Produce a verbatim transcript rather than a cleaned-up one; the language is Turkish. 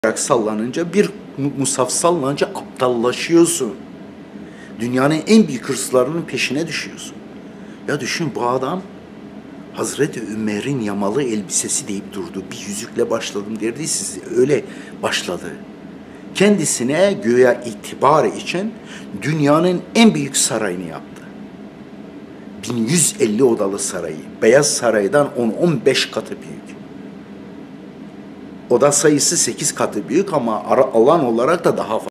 olarak sallanınca, bir musaf sallanınca aptallaşıyorsun. Dünyanın en büyük hırslarının peşine düşüyorsun. Ya düşün, bu adam Hazreti Ömer'in yamalı elbisesi deyip durdu. Bir yüzükle başladım derdi, siz öyle başladı. Kendisine göğe itibar için dünyanın en büyük sarayını yaptı. bin yüz elli odalı sarayı. Beyaz Saray'dan on on beş katı büyük. Oda sayısı sekiz katı büyük ama alan olarak da daha fazla.